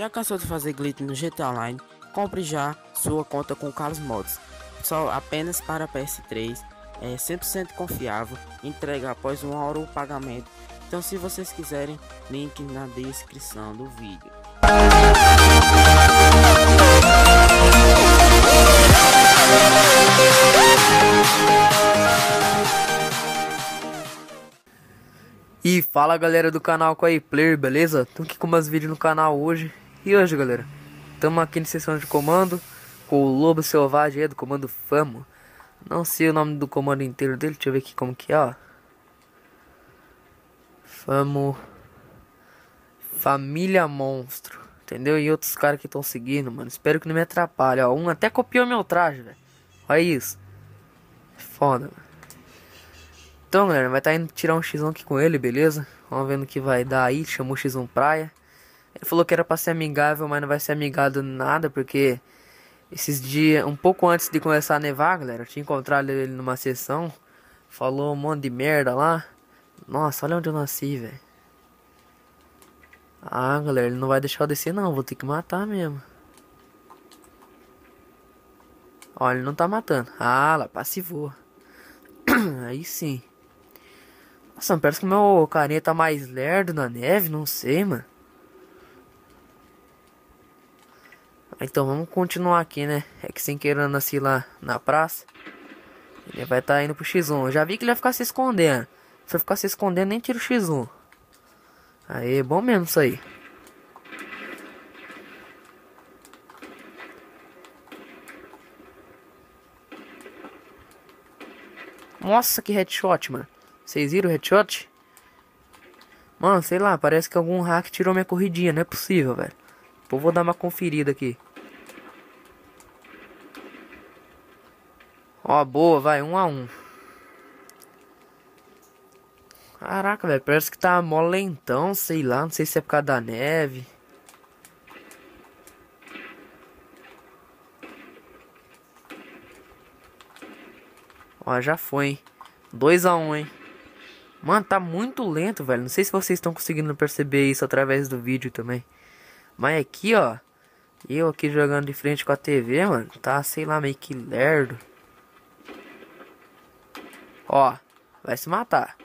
Já cansou de fazer glitch no GTA Online? Compre já sua conta com o Carlos Mods. Só apenas para PS3, é 100% confiável, entrega após 1 hora o pagamento. Então se vocês quiserem, link na descrição do vídeo. E fala galera do canal Quai Player, beleza? Tô aqui com mais vídeos no canal hoje. E hoje galera, estamos aqui na sessão de comando com o Lobo Selvagem aí do comando Famo. Não sei o nome do comando inteiro dele, deixa eu ver aqui como que é, ó. Famo Família Monstro, entendeu? E outros caras que estão seguindo, mano. Espero que não me atrapalhe, ó. Um até copiou meu traje, velho. Olha isso. Foda, mano. Então, galera, vai estar indo tirar um X1 aqui com ele, beleza? Vamos ver no que vai dar aí. Chamou o X1 praia. Ele falou que era pra ser amigável, mas não vai ser amigável nada, porque esses dias, um pouco antes de começar a nevar, galera, eu tinha encontrado ele numa sessão. Falou um monte de merda lá. Nossa, olha onde eu nasci, velho. Ah, galera, ele não vai deixar eu descer não, vou ter que matar mesmo. Olha, ele não tá matando. Ah, lá passivou. Aí sim. Nossa, parece que o meu carinha tá mais lerdo na neve, não sei, mano. Então vamos continuar aqui, né? É que sem querer eu nasci lá na praça. Ele vai estar indo pro X1. Eu já vi que ele vai ficar se escondendo. Se eu ficar se escondendo, nem tiro o X1. Aí, bom mesmo isso aí. Nossa, que headshot, mano. Vocês viram o headshot? Mano, sei lá, parece que algum hack tirou minha corridinha. Não é possível, velho. Pô, vou dar uma conferida aqui. Ó, boa, vai, 1 a 1. Caraca, velho, parece que tá mó lentão, sei lá. Não sei se é por causa da neve. Ó, já foi, hein. 2 a 1, hein. Mano, tá muito lento, velho. Não sei se vocês estão conseguindo perceber isso através do vídeo também. Mas aqui, ó. Eu aqui jogando de frente com a TV, mano. Tá, sei lá, meio que lerdo. Ó, vai se matar.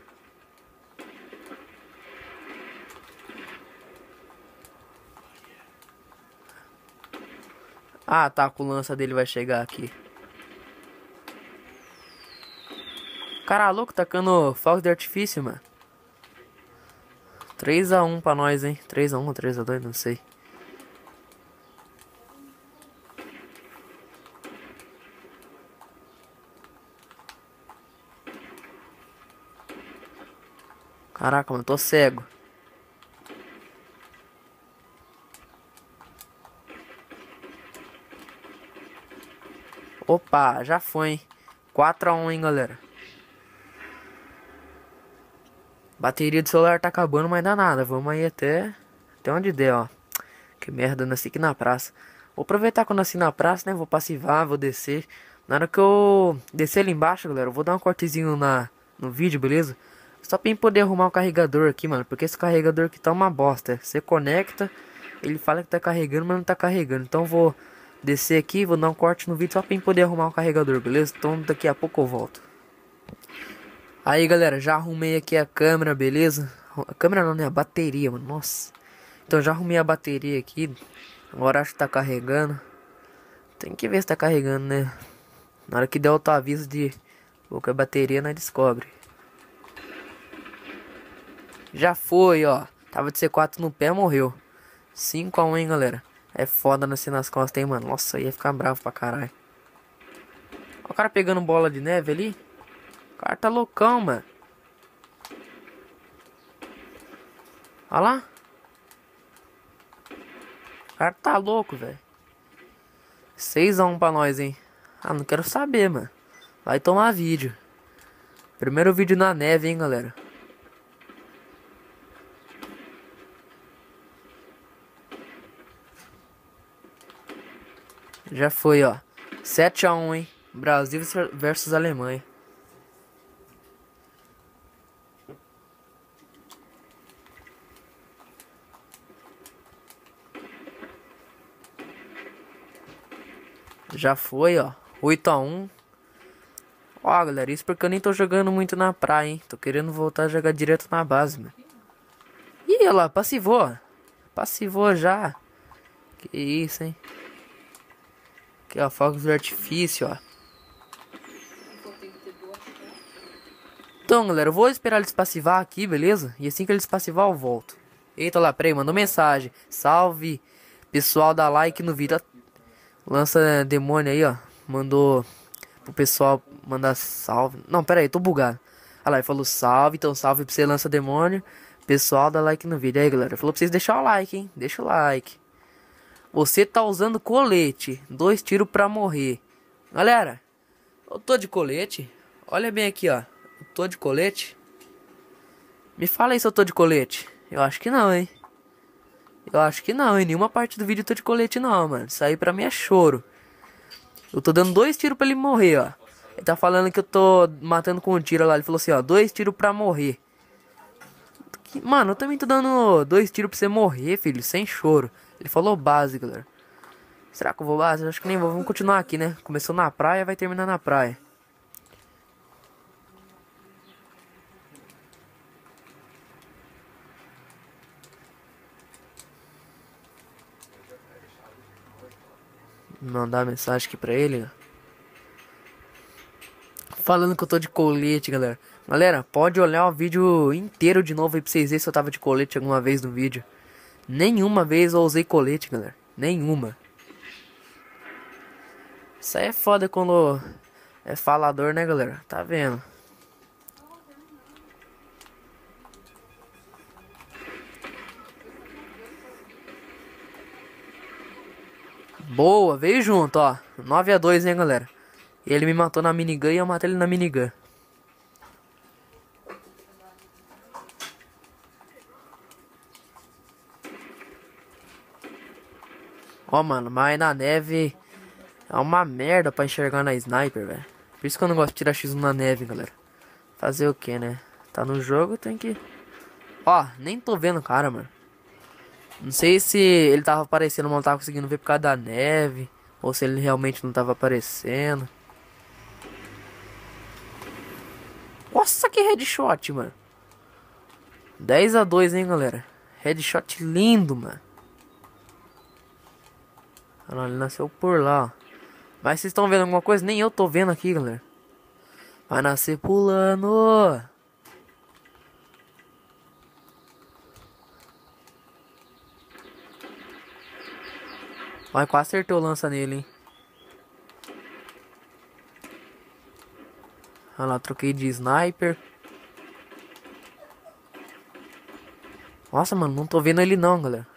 Ah, tá, com o lança dele vai chegar aqui. Cara louco, tacando fogos de artifício, mano. 3 a 1 pra nós, hein. 3 a 1 ou 3 a 2, não sei. Caraca, mano, tô cego. Opa, já foi, hein. 4 a 1, hein, galera. Bateria do celular tá acabando, mas dá nada. Vamos aí até onde der, ó. Que merda, eu nasci aqui na praça. Vou aproveitar que eu nasci na praça, né? Vou passivar, vou descer. Na hora que eu descer ali embaixo, galera, eu vou dar um cortezinho no vídeo, beleza? Só pra eu poder arrumar o carregador aqui, mano. Porque esse carregador aqui tá uma bosta. Você conecta, ele fala que tá carregando, mas não tá carregando. Então eu vou descer aqui, vou dar um corte no vídeo só pra eu poder arrumar o carregador, beleza? Então daqui a pouco eu volto. Aí galera, já arrumei aqui a câmera, beleza? A câmera não, né? A bateria, mano, nossa. Então já arrumei a bateria aqui. Agora acho que tá carregando. Tem que ver se tá carregando, né? Na hora que der outro aviso de pouca bateria, nós descobre. Já foi, ó. Tava de C4 no pé, morreu. 5 a 1, hein, galera. É foda nascer nas costas, hein, mano. Nossa, ia ficar bravo pra caralho. Ó o cara pegando bola de neve ali. O cara tá loucão, mano. Olha lá. O cara tá louco, velho. 6 a 1 pra nós, hein. Ah, não quero saber, mano. Vai tomar vídeo. Primeiro vídeo na neve, hein, galera. Já foi, ó. 7 a 1, hein. Brasil versus Alemanha. Já foi, ó. 8-1. Ó, galera, isso porque eu nem tô jogando muito na praia, hein. Tô querendo voltar a jogar direto na base, mano. Ih, olha lá, passivou. Passivou já. Que isso, hein. Aqui, ó, fogos de artifício, ó. Então, galera, eu vou esperar eles passivar aqui, beleza? E assim que eles passivar, eu volto. Eita, lá, peraí, mandou mensagem. Salve, pessoal, dá like no vídeo. Lança demônio aí, ó. Mandou pro pessoal mandar salve. Não, peraí, tô bugado. Olha lá, ele falou salve, então salve pra você, lança demônio. Pessoal, dá like no vídeo. Aí, galera, falou pra vocês deixar o like, hein. Deixa o like. Você tá usando colete. 2 tiros pra morrer. Galera, eu tô de colete. Olha bem aqui, ó. Eu tô de colete. Me fala aí se eu tô de colete. Eu acho que não, hein. Eu acho que não, em nenhuma parte do vídeo eu tô de colete não, mano. Isso aí pra mim é choro. Eu tô dando 2 tiros pra ele morrer, ó. Ele tá falando que eu tô matando com um tiro lá. Ele falou assim, ó, 2 tiros pra morrer. Mano, eu também tô dando 2 tiros pra você morrer, filho, sem choro. Ele falou base, galera. Será que eu vou base? Eu acho que nem vou. Vamos continuar aqui, né? Começou na praia, vai terminar na praia. Mandar mensagem aqui pra ele, ó. Falando que eu tô de colete, galera. Galera, pode olhar o vídeo inteiro de novo aí pra vocês verem se eu tava de colete alguma vez no vídeo. Nenhuma vez eu usei colete, galera. Nenhuma. Isso aí é foda quando é falador, né, galera? Tá vendo? Boa, veio junto, ó. 9-2, hein, galera. Ele me matou na minigun e eu matei ele na minigun. Ó, mano, mas na neve é uma merda pra enxergar na sniper, velho. Por isso que eu não gosto de tirar X1 na neve, galera. Fazer o que, né? Tá no jogo, tem que... Ó, nem tô vendo o cara, mano. Não sei se ele tava aparecendo, mas não tava conseguindo ver por causa da neve. Ou se ele realmente não tava aparecendo. Nossa, que headshot, mano. 10-2, hein, galera. Headshot lindo, mano. Olha lá, ele nasceu por lá, ó. Mas vocês estão vendo alguma coisa? Nem eu tô vendo aqui, galera. Vai nascer pulando. Vai, quase acertou o lança nele, hein. Olha lá, troquei de sniper. Nossa, mano, não tô vendo ele não, galera.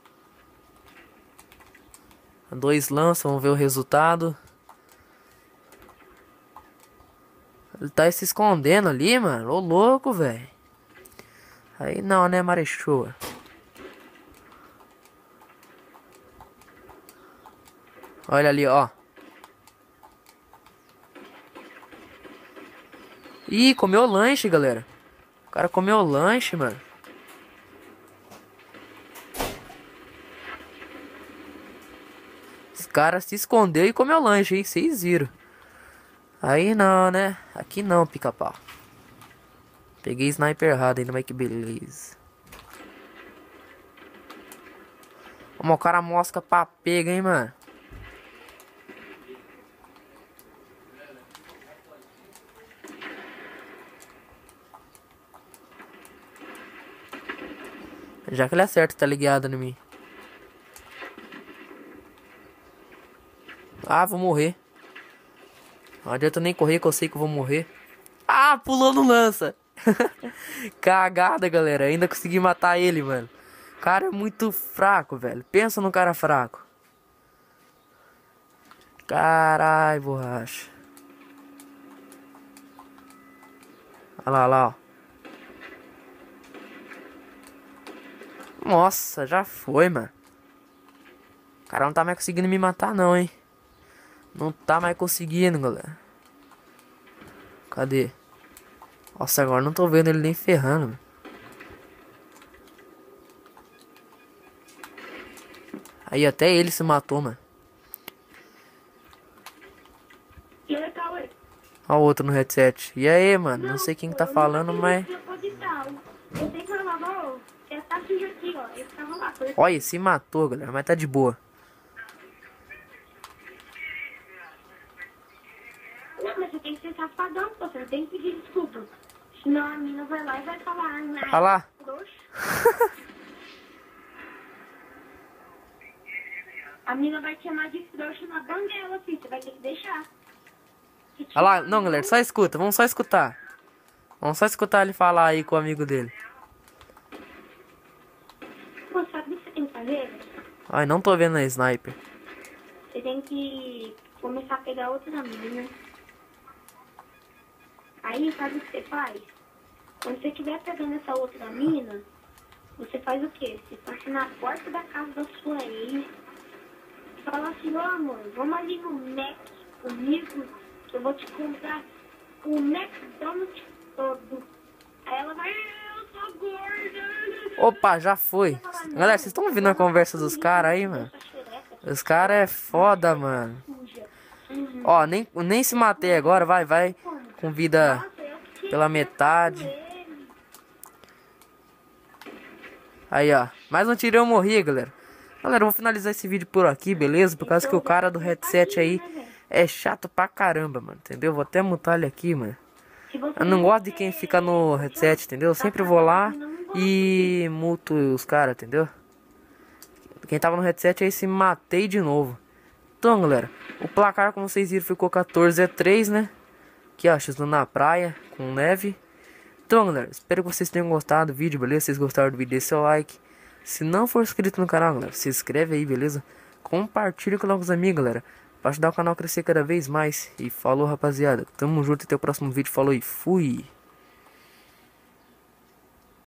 2 lanças, vamos ver o resultado. Ele tá se escondendo ali, mano. Ô louco, velho. Aí não, né, Marechua? Olha ali, ó. Ih, comeu o lanche, galera. O cara comeu o lanche, mano. Esse cara se escondeu e comeu o lanche, hein? Vocês viram. Aí não, né? Aqui não, pica-pau. Peguei sniper errado ainda, mas que beleza. Ó, o cara mosca pra pega, hein, mano. Já que ele acerta, tá ligado em mim. Ah, vou morrer. Não adianta nem correr que eu sei que eu vou morrer. Ah, pulou no lança. Cagada, galera. Ainda consegui matar ele, mano. O cara é muito fraco, velho. Pensa no cara fraco. Carai, borracha. Olha lá, ó. Nossa, já foi, mano. O cara não tá mais conseguindo me matar, não, hein. Não tá mais conseguindo, galera. Cadê? Nossa, agora não tô vendo ele nem ferrando, mano. Aí até ele se matou, mano. Ó o outro no headset. E aí, mano? Não sei quem que tá falando, mas... Eu sei que eu lavou, já tá sujo aqui, ó. Ele tava lá. Olha, se matou, galera, mas tá de boa. Não, mas você tem que ser safadão, pô. Você não tem que pedir desculpa. Senão a mina vai lá e vai falar, né? Olha lá. A mina vai te chamar de trouxa na banguela, filho. Você vai ter que deixar. Olha lá. Não, galera, só escuta. Vamos só escutar. Vamos só escutar ele falar aí com o amigo dele. Pô, sabe o que você tem que fazer? Ai, não tô vendo a sniper. Você tem que começar a pegar outra mina. Aí, sabe o que você faz? Quando você estiver pegando essa outra mina, você faz o quê? Você passa na porta da casa da sua ex. Fala assim, ó amor, vamos ali no Mac comigo, que eu vou te comprar o McDonald's todo. Aí ela vai, eu sou gorda. Opa, já foi. Galera, vocês estão ouvindo a conversa dos caras aí, mano? Os caras é foda, mano. Ó, nem se matei agora, vai. Com vida pela metade. Aí, ó. Mais um tiro eu morri, galera. Galera, eu vou finalizar esse vídeo por aqui, beleza? Por causa que o cara do headset aí é chato pra caramba, mano. Entendeu? Vou até mutar ele aqui, mano. Eu não gosto de quem fica no headset, entendeu? Eu sempre vou lá e muto os caras, entendeu? Quem tava no headset aí se matei de novo. Então, galera, o placar, como vocês viram, ficou 14-3, né? Aqui, ó, chutando na praia, com neve. Então, galera, espero que vocês tenham gostado do vídeo, beleza? Se vocês gostaram do vídeo, deixe seu like. Se não for inscrito no canal, galera, se inscreve aí, beleza? Compartilha com os amigos, galera, pra ajudar o canal a crescer cada vez mais. E falou, rapaziada. Tamo junto, até o próximo vídeo. Falou e fui!